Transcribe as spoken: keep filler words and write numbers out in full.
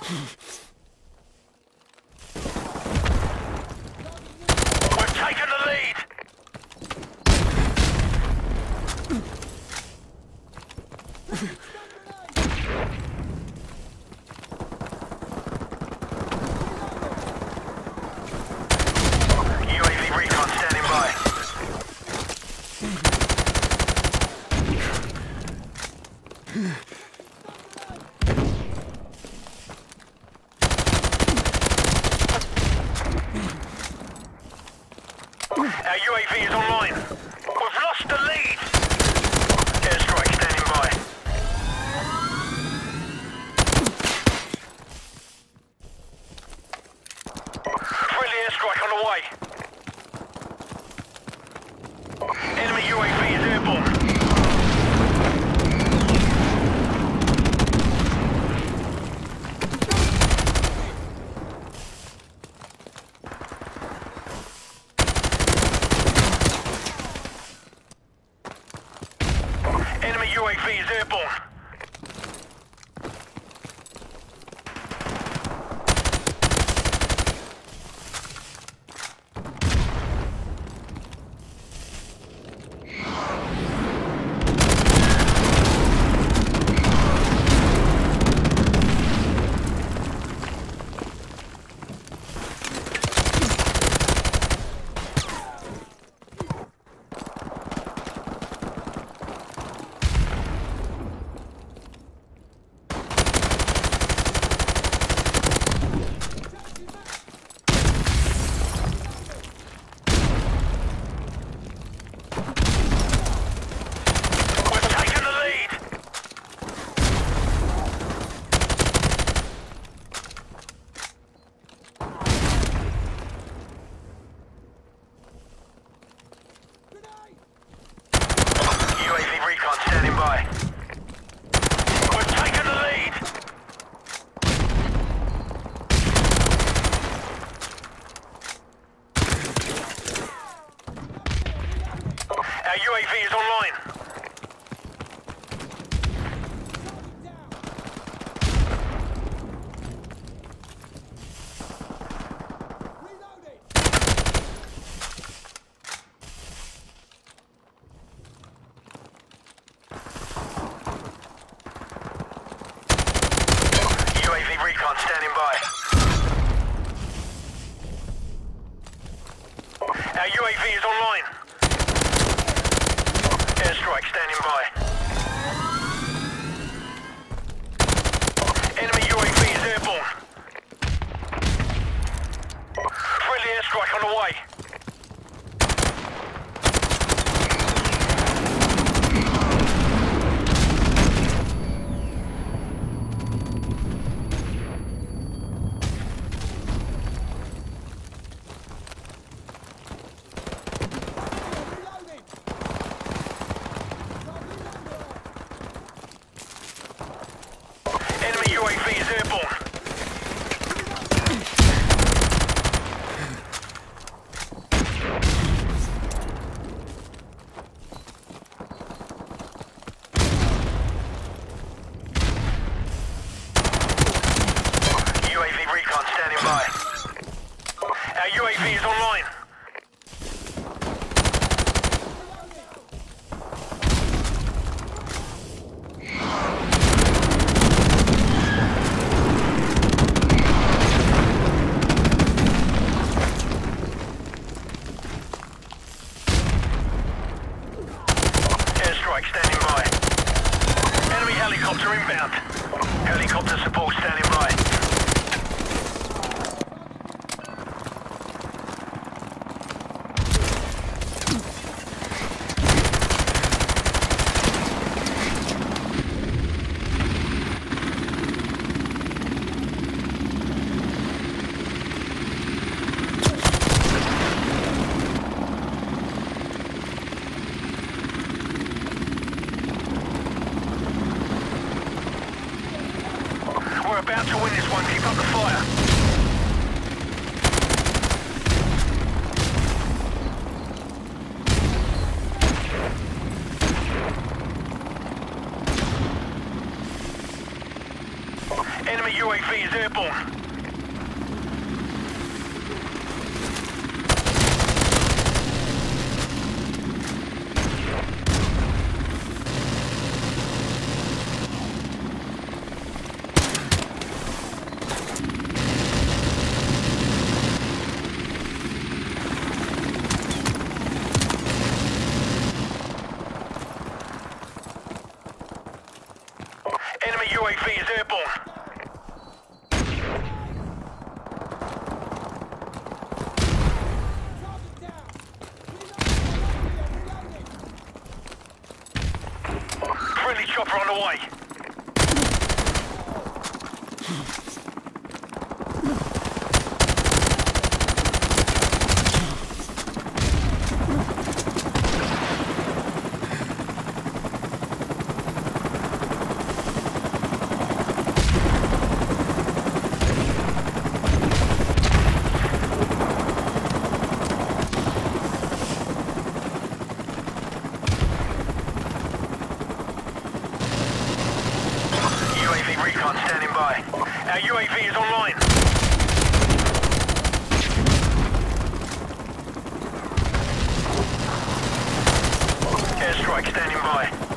We've taken the lead! U A V recon standing by. Our U A V is online. We've lost the lead. Airstrike standing by. Friendly airstrike on the way. Enemy U A V is airborne. Enemy U A V is airborne. Our U A V is online. U A V recon standing by. Our U A V is online. Airstrike standing by. Enemy U A V is airborne. Friendly airstrike on the way. Enemy U A V is airborne. U A V recon standing by. Our U A V is online. Airstrike standing by. Enemy helicopter inbound. Helicopter support standing by. We're about to win this one. Keep up the fire. Enemy U A V is airborne. Enemy U A V is airborne. Friendly chopper on the way. U A V recon standing by. Our U A V is online. Airstrike standing by.